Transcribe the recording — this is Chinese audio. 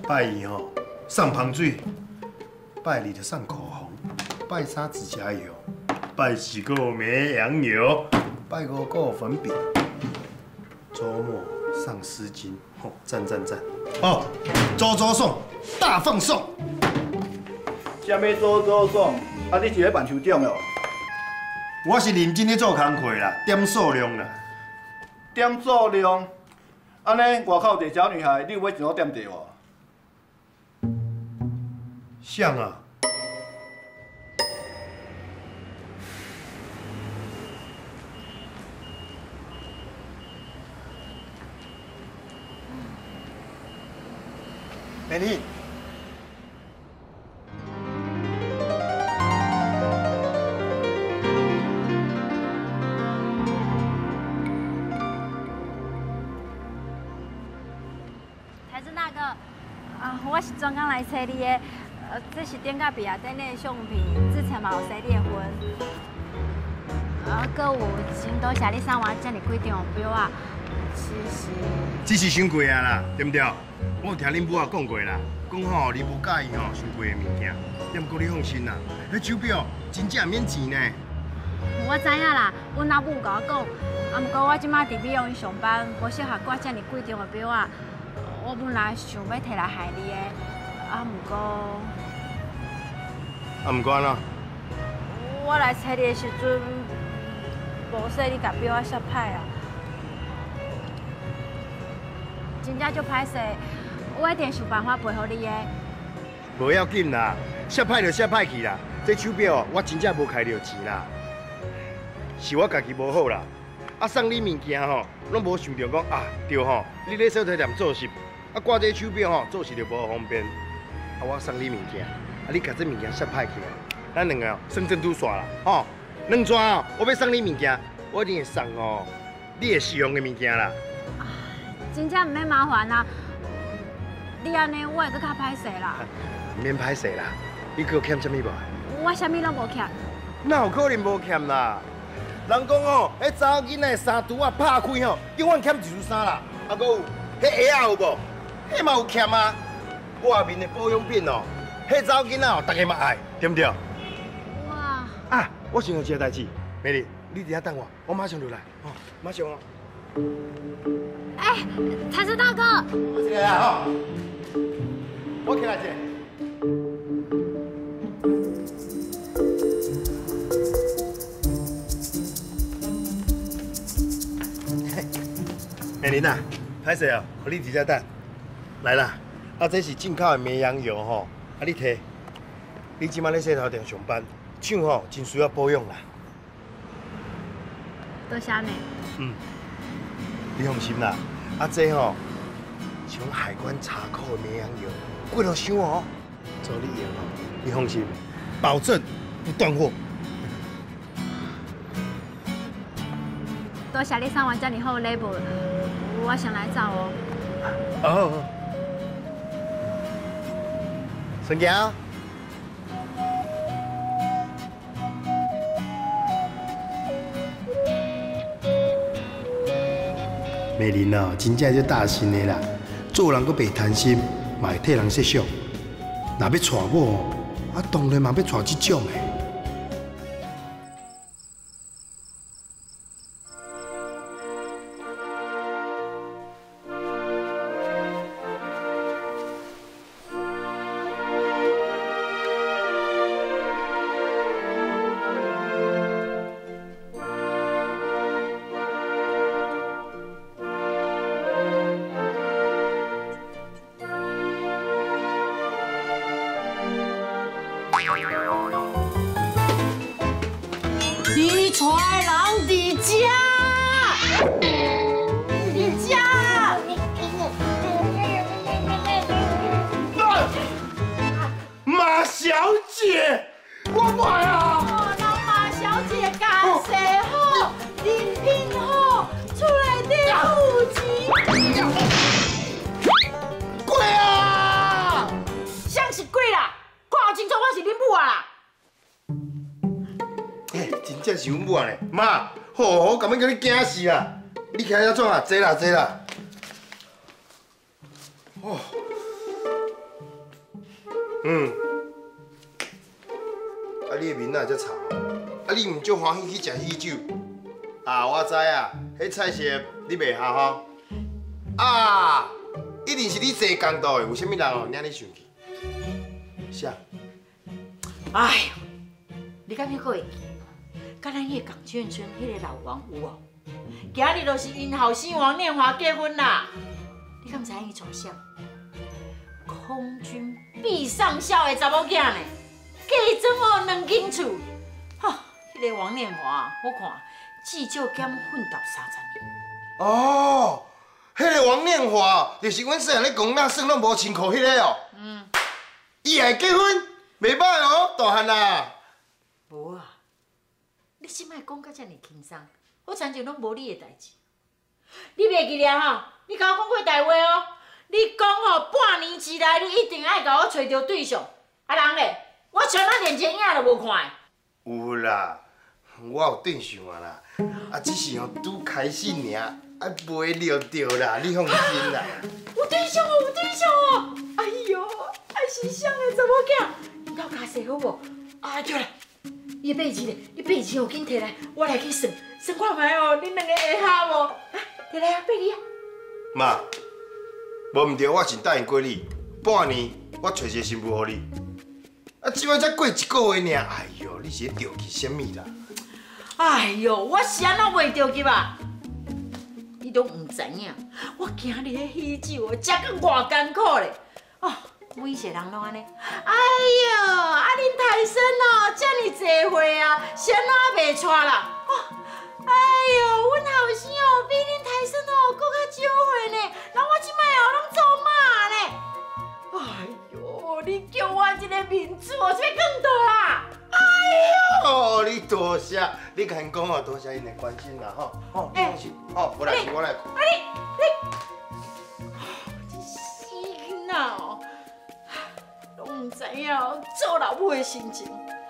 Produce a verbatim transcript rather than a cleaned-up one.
拜一吼送香水，拜二就送口红，拜三指甲油，拜四个绵羊油，拜五个粉饼，周末上丝巾，吼赞赞赞！哦，周周送，大放送！ 啥物周周送？啊，你是咧办抽奖哦？ 我是认真咧做工课啦，点数量啦。 点数量？安尼外口一个小女孩，你有要怎样点地无？ 像啊。 美丽， 台子大哥，啊，我是专工来找你的，呃，这是顶甲壁啊顶的相片，之前嘛有洗你的婚，啊，搁有真多谢你送我遮尔几张表啊，其实， 只是伤贵啊啦，对不对？我有听恁母啊讲过啦，讲吼你无介意吼伤贵的物件，不过你放心啦，迄手表真正免钱呢。 我知影啦，阮老母甲我讲，啊，不过我即马伫美容院上班，无适合挂遮尔贵重的表啊。我本来想要摕来害你的，啊，不过， 啊，唔管啦。 我来找你的时阵，无说你甲表啊摔歹啊，真正足歹势。 我一定想办法赔互你的。 无要紧啦，摔歹就摔歹去啦。这手表我真正无开着钱啦，是我家己无好啦。啊，送你物件吼，拢无想着讲啊，对吼，你咧小菜店做事，啊挂这手表吼做事就无方便。啊，我送你物件，啊你甲这物件摔歹去啦，咱两个哦算真拄煞啦，吼。两转哦，我要送你物件，我一定会送哦，你会适用的物件啦。 啊，真正唔免麻烦啊。 你安尼，我会搁较歹势啦。 免歹势啦，你搁欠什么无？ 我啥物拢无欠。 哪有可能无欠啦？人讲吼，迄查某囡仔衫櫥啊拍开吼，永远欠一束衫啦。啊，搁有迄鞋仔有无？迄嘛有欠啊。外面的保养品哦，迄查某囡仔哦，大家嘛爱，对不对？ 哇！ 啊，我想到一个代志，美丽，你伫遐等我，我马上就来，哦，马上哦。 哎，财神大哥。 我起来啦，吼。 我起来者。美玲啊，歹势哦，互你伫遮等。来啦，啊，这是进口的绵羊油吼，啊，你摕。你即摆咧洗头店上班，手吼真需要保养啦。 多谢你。 嗯，你放心啦，啊，这吼像海关查扣的绵羊油。 过了伤哦，做你用哦，你放心，保证不断货。 多谢你送我遮尔好礼物，我先来走哦。 哦，孙强，美玲哦，真正就大心的啦，做人阁袂贪心。 嘛会替人设想，若要娶某，啊当然嘛要娶这种的。 你揣人伫遮，伫遮。 马小姐，我买啊！ 哦，人马小姐干洗好，人品好，厝内底有钱。 贵啊！ 啥是贵啦？看好清楚，我是恁母啊啦！ 哎，真正是阮母啊嘞！妈，好好，根本叫你惊死啊！你起来怎啊？坐啦，坐啦。哦， 嗯。啊，你的面哪遮臭？啊，你唔足欢喜去食喜酒？啊，我知啊，迄菜色你袂合吼。啊，一定是你坐公道的，有啥物人哦领你生气？啥？ 哎呦，你敢还佫会记？甲咱迄个港圈村迄个老王有哦？今日就是因后生王念华结婚啦。你敢知影伊做啥？空军毕上校的查某囝呢？嫁怎么两间厝？哈，迄个王念华，我看至少减奋斗三十年。 哦，迄个王念华，就是阮细汉咧公仔耍拢无穿裤迄个哦。嗯。伊还结婚，袂歹哦，大汉啊。 无啊，你即摆讲甲遮尔轻松，我亲像拢无你的代志。你袂记了吼？你甲我讲过大话哦。你讲吼，半年之内你一定爱甲我找着对象。啊人咧，我全那连钱影都无看。 有啦，我有对象啊啦，啊只是吼拄开始尔，啊袂聊着啦，你放心啦。 有对象哦，有对象哦！哎呦，爱是谁的查某囝？因兜家世好无？啊对啦，伊的背钱咧，你背钱哦，紧摕来，我来去算，算看卖哦，恁两个会合无？来，摕来啊，背你啊。 妈，无毋对，我是答应过你，半年我找一个新妇互你。啊，即摆才过一个月尔，哎呦，你是咧着急什么啦？ 哎呦，我是安怎袂着急啊？你都唔知影，我今日迄喜酒哦，食到偌艰苦咧。哦，每一个人拢安尼。哎呦，啊恁泰森哦，遮尔济岁啊，是安怎袂娶啦？哦，哎呦，阮后生哦，比恁泰森哦，搁较少岁呢。那我即摆哦，拢做妈呢。哎呦，你叫我一个面子哦，这要更大啦。哎呦！ 哦，你多谢，你甲因讲哦，多谢因的关心啦，吼，吼，你放心，吼，我来去，我来去。 啊你你，这死囡仔哦，拢唔知影做老母的心情。